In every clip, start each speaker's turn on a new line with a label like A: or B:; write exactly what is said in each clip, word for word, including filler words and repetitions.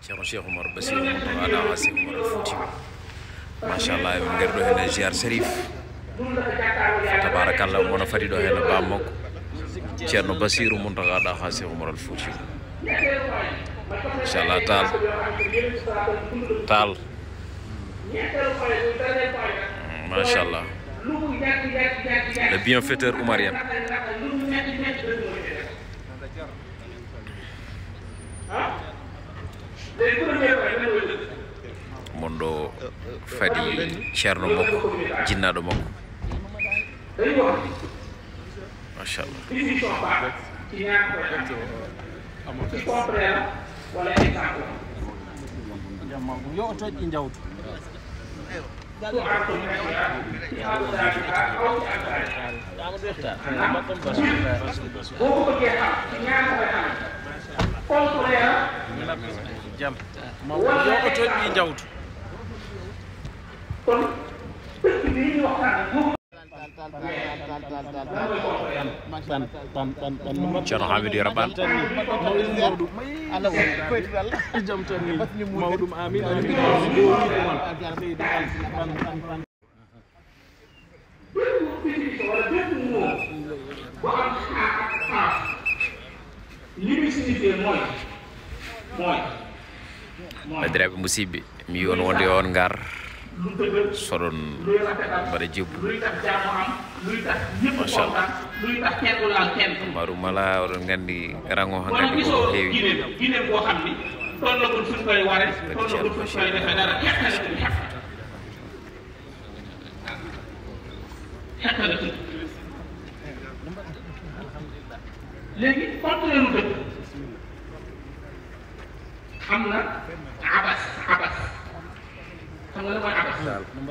A: ceerno Cheikh Oumar Bassirou Mountakha Daha Cheikh Oumar Foutiyou machallah min ngari ɗo henne ziar sérif tabarakallah mono fadi ɗo henne bammakko ceerno Bassirou Mountakha Daha Cheikh Oumar Foutiyou inchallah taal taal machallah le bienfaiteur oumarien mondo fadi ceerno makko jinnaɗo makko machallah
B: yo toƴƴi jawtu jam ma yo toƴƴi jawtu
A: ceerno Hamidou Raban
B: jam tan ni mawɗum amin
A: bandiraɓe musidɓe mi on wonde on ngar soɗon mbaɗa jebbu machallah maɗum mala oɗon gandi rango ha gandi ko heewi
C: léegi contrôle lu dëkk am na abas abas xam nga la mooy abas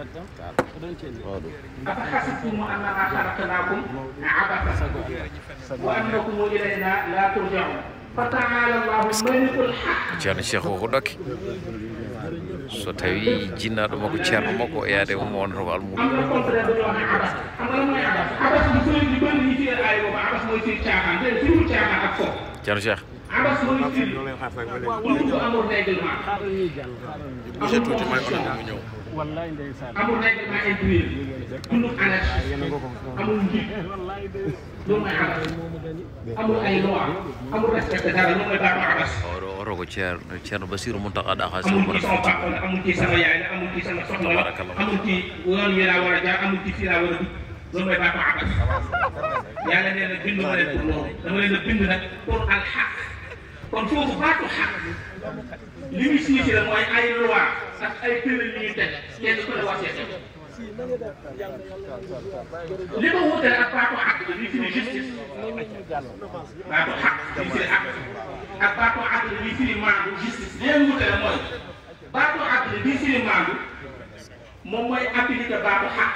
C: afa hasibtum annama khalaqnakum abasa wa annakum ilayna la turja'un fa ta'ala Allahu malikul haqq
A: ceerno Cheikh ko ɗokke so tawi jinnaɗo makko ceerno makko e yaade mo wonata ko almudo
C: am na contraire dañoo wax abas xam nga la mooy abas abas bu sëriñ bi bëri ñi ci ay boobu abas mooy ci caaxaan te ci caaxaan ak fo
A: ceerno Cheikh
C: abas mooy ci bu amul règlement
A: monsieur tuuti may onon mu ñëw
B: wallahi ndeysaan
C: amul règlement intérieur dundu anarchie amul njiit loolu mooy abas amul ay loi amul respecté dara loolu mooy baatu abas
A: oɗo oto ko ceerno ceerno Bassirou Mountakha Daha Cheikh
C: amul
A: Oumar
C: ci sama
A: Foutiyou
C: papa la amul ci sama yaay la amul ci sama soxna la amul ci yoon wi laa war a jaar amul ci fii laa war a dugg loolu mooy baatu abas yàlla nee na bind ma leen pour loolu dama leen a bind nag pour al xaq kon foofu baatu xaq li muy signifié la mooy ay loi ak ay tëral yu ñuy teg kenn ku ne war see teg li ko wutale ak baatu xaq bi li firi justice baatu xaq li firi xaq ak baatu xaq li firi maandu justice li leen wutale mooy baatu xaq li firi maandu moom mooy appliquer baatu xaq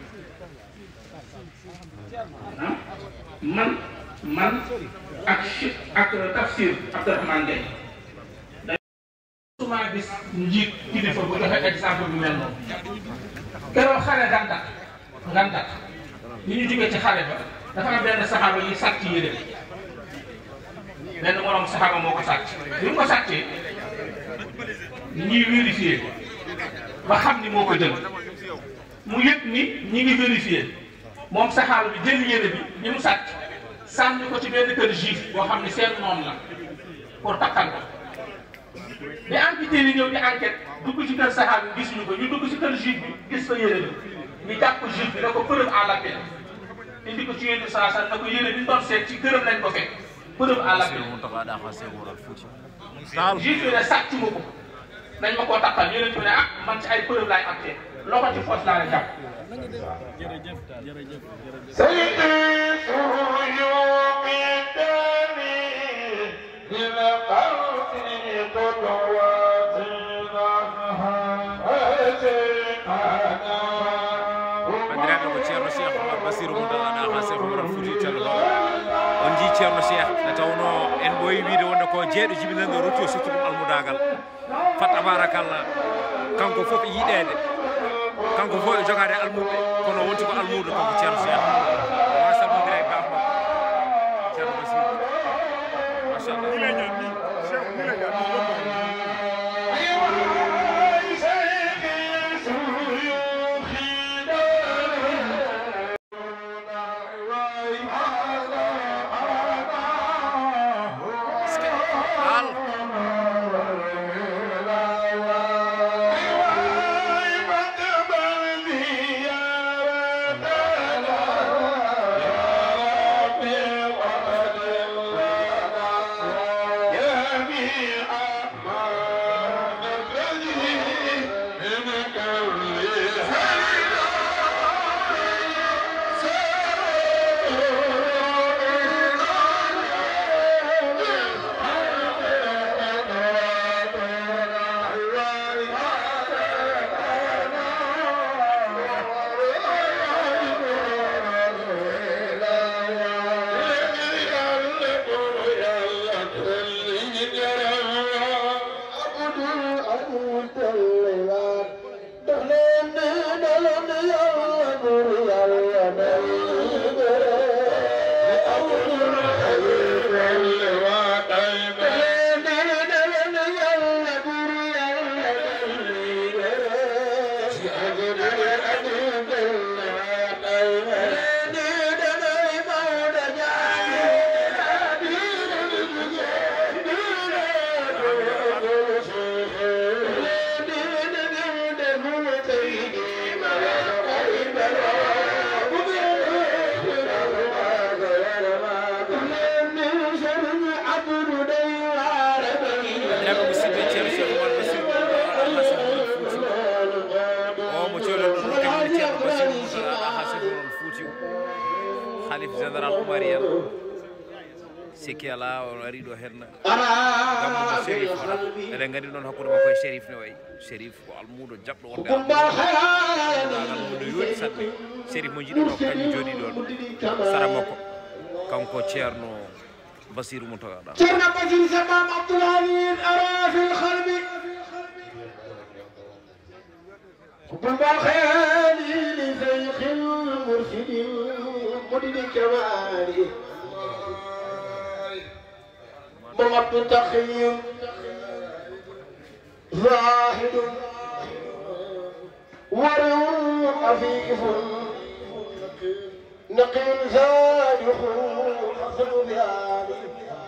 C: man man ak ak tafsir Abdourahmane Gueye suma gis njiit kilifa bu joxe exemple bu mel noonu keroog xare gandak gandak li ñu jógee ci xare ba dafa am benn saxaaba yi sàcc yére benn moroom saxaaba moo ko sàcc li mu ko sàccee ñuy vérifier ba xam ni moo ko jël mu yëg ni ñi ngi vérifier moom saxaaba bi jël yére bi ñi mu sàcc sànni ko ci benn kër juif boo xam ne seen noonu la pour takkal ko bi enquêteurs yi ñëw di enquête dugg ci kër saxaaba bi gisuñu ko ñu dugg ci kër juif bi gis fa yére bi ñu jàpp juif bi da ko preuve à l'appel indi ko ci yéen saa saa na ko yére bi doon seet ci këram lañ ko fekk preuve à l'appel juif bi ne sàcc ma ko nañ ma koo takkal yéen ne ah man ci ay preuve laay acté loxo ci foos laa la jàpp.
B: jërëjëf jërëjëf
A: bandiraɓe ko ceerno Cheikh Oumar Bassirou Mountakha Daha Cheikh Oumar Foutiyou calluɗo on jii ceerno Cheikh nde tawno en ɓooyi wiide wonde ko jeeɗo jibinande rotio surtout ɗum almudagal fa tabarakallah kanko fof yiɗede kanko fof e jogade almuɓe kono wonti ko almudo kanko ceerno Cheikh ma salmodira e baba ceerno Bassirou machallah Khalif général Oumarienne sikki ala o ari ɗo hen gammuɗo Chérif ona eɗen gandi noon hakkude makko e Chérif ne wayi Chérif ko almudo jaɓɗo wonde almudagal muɗo yoni sanne Chérif mo jiɗi ɗo kañum jooɗi ɗon sara makko kanko ceerno Basirou Mountaga
D: ceerno Basirou Samam Abdoulaye ara fil khalbi بالخيال لزيخ المرشد مدن كمالي ضربت تخيم زاهد ورع عفيف نقي زادح حسن بيالي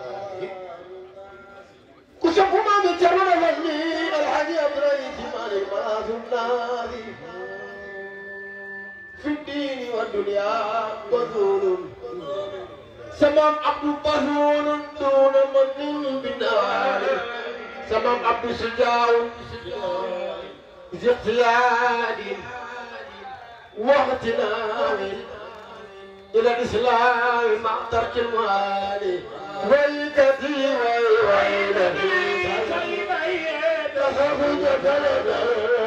D: كشف ما بترون ظني الحاج أبريت مالي ما النادي في الدين والدنيا بذول سمام عبد بذول دون من بالنار سمام عبد شجاع زقياد واغتنام إلى الإسلام مع ترك المال ويلتي ويلتي تخرج بلدا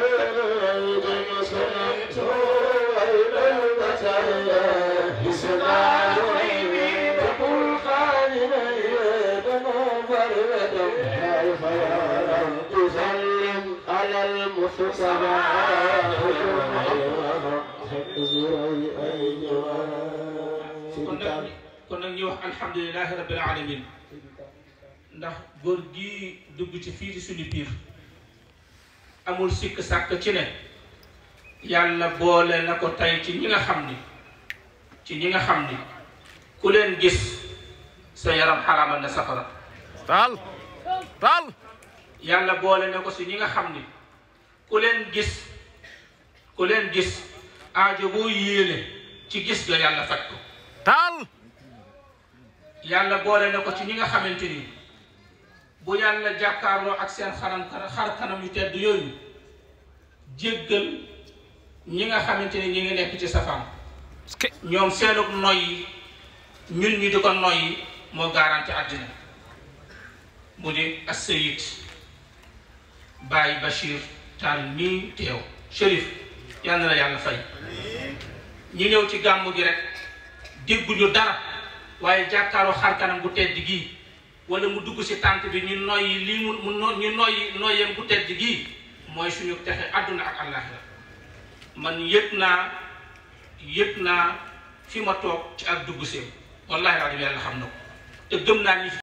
D: تسلم على المصطفى
C: kon nag ñu wax alhamdulilahi rabbil alamin ndax góor gi dugg ci fii ci suñu biir amul sikk sàkk ci ne yàlla boole na ko tey ci ñi nga xam ni ci ñi nga xam ni ku leen gis sa yaram xaraamal na safara
A: taal taal
C: yàlla boole na ko si ñi nga xam ni ku leen gis ku leen gis aajo boo yéene ci gis ga yàlla faj ko
A: taal
C: yàlla boole na ko ci ñi nga xamante ni bu yàlla jàkkaarloo ak seen xaram xar kanam yu tedd yooyu jéggal ñi nga xamante ni ñi ngi nekk ci safaan ñoom seenug noyyi ñun ñi di ko noyyi moo garanti àddina mu di as-Sayyid Baye Bachir Tall mii teew Chérif yal na la yàlla fay ñi ñëw ci gàmmu gi rek dégguñu dara waaye jàkkaaroo xar kanam bu tedd gii wala mu dugg si tànt bi ñu noyyi lii mu mu ñu noyyi noyyeem bu tedd gii mooy suñu texe àdduna ak àllaaxira man yëg naa yëg naa fi ma toog ci ak dugg seem wallahi rajo yàlla xam na ko te gëm naa ni